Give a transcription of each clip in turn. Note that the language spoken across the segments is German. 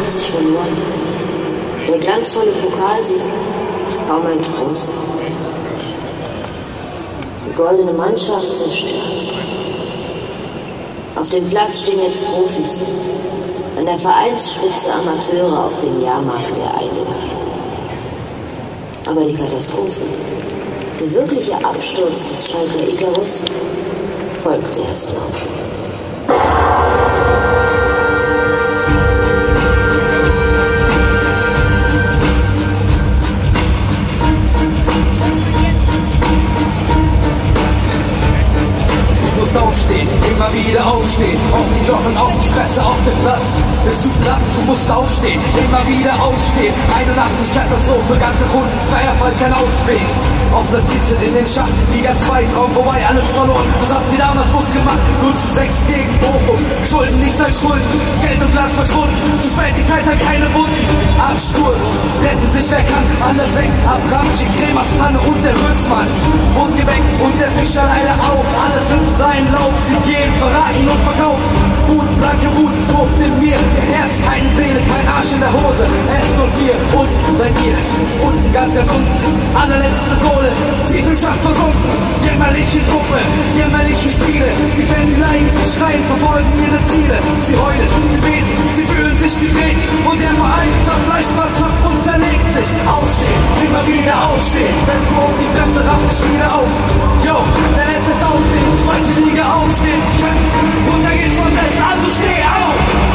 1989 verloren. Der glanzvolle Pokalsieg, kaum ein Trost. Die goldene Mannschaft zerstört. Auf dem Platz stehen jetzt Profis. An der Vereinsspitze Amateure auf dem Jahrmarkt der Eitelkeit. Aber die Katastrophe, der wirkliche Absturz des Schalker Icarus, folgte erst noch. Aufstehen, immer wieder aufstehen, auf die Knochen, auf die Fresse, auf den Platz. Bist du platt, du musst aufstehen, immer wieder aufstehen. 81 Katastrophe, ganze Runden, freier Fall, kein Ausweg. Auf Platz 17 in den Schacht, Liga 2, Traum vorbei, alles verloren. Was habt ihr damals bloß gemacht? 0:6 gegen Bochum. Schulden, nichts als Schulden, Geld und Glanz verschwunden. Zu spät, die Zeit hat keine Wunden. Absturz, rettet sich wer kann, alle weg. Abramci, Kremers, Pfanne und der Rüssmann. Wundgeweck und der Fischer leider auch. Alles nimmt seinen Lauf, sie gehen, verraten und verkaufen. Wut, blanke Wut, tobt in mir. Kein Herz, keine Seele, kein Arsch in der Hose. S04, unten seid ihr, unten, ganz unten. Allerletzte Sohle, tief im Schacht versunken. Jämmerliche Truppe, jämmerliche Spiele. Die Fans, sie leiden, sie schreien, verfolgen ihre Ziele. Sie heulen, sie beten, sie fühlen sich getreten. Und der Verein zerfleischt, verzapft und zerlegt sich. Aufstehen, immer wieder aufstehen. Wenn's du auf die Fresse raff dich wieder auf. Yo, dann lässt es aufstehen, zweite Liga aufstehen. Kämpfen, runter geht's von selbst, also steh auf.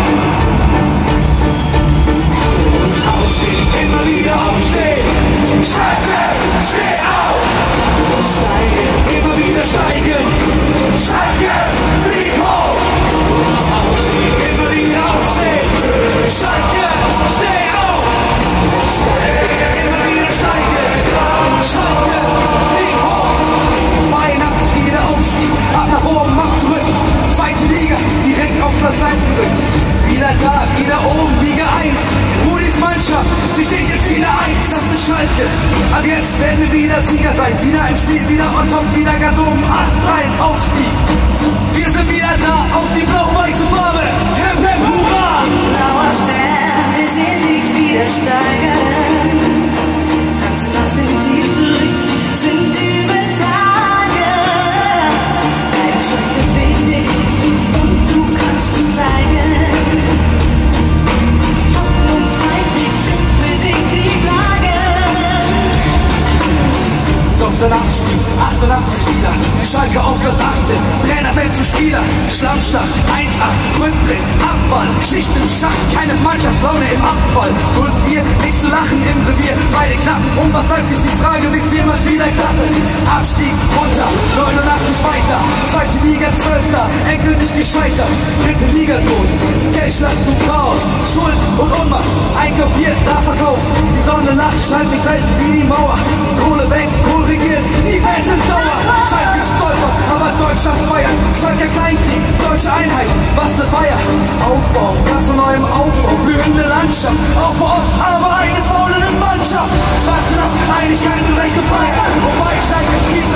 Aufstehen, immer wieder aufstehen. Schalke, steh auf. Steigen, immer wieder steigen. Schalke, flieg hoch. Aufstehen, immer wieder aufstehen. Schalke, steh auf. Steigen, immer wieder steigen. Schalke, flieg hoch. 82 wieder Aufstieg, ab nach oben, ab zurück. Zweite Liga, direkt auf Platz 1 gerückt. Wieder da, wieder oben, Liga 1. Rudis Mannschaft, sie steht jetzt wieder 1. Das ist Schalke. Ab jetzt werden wir wieder Sieger sein. Wieder im Spiel, wieder on top, wieder ganz oben. Ast rein, Aufstieg. Wir sind wieder da, auf die blau-weiße Farbe. Hip, hip, hurra! Blauer Stern, wir sehen dich wieder steigen. Tanzen aus dem Ziel zurück, sind über Tage. Leidenschaft bewegt dich und du kannst es zeigen. Hoffnung treibt dich und besiegt die Plagen. Doch dann Abstieg, 88 wieder. Schalke auf Platz 18, Trainer fällt zu Spieler. Schlammschlacht, 1-8, Rückdrehen, Abfall. Schicht im Schacht, keine Mannschaft, Laune im Abfall. 0-4, nicht zu lachen im Revier. Beide klappen, und was bleibt ist die Frage, wird's jemals wieder klappen? Abstieg, runter, 89 weiter. Zweite Liga, 12. Endgültig gescheitert. Dritte Liga tot, Geldschlacht, du Chaos. Schuld und Ohnmacht, Einkauf hier, da verkauft. Die Sonne lacht, Schalke fällt wie die Mauer. Kohle weg, Kohle regiert, die Fans sind sauer. Schalke stolpert, aber Deutschland feiert. Schalke Kleinkrieg, deutsche Einheit, was ne Feier. Aufbau, ganz von neuem Aufbau, blühende Landschaft. Aufbau Ost, aber eine faulende Mannschaft. Schwarze Nacht, Einigkeit und rechte Freiheit. Wobei Schalke zieht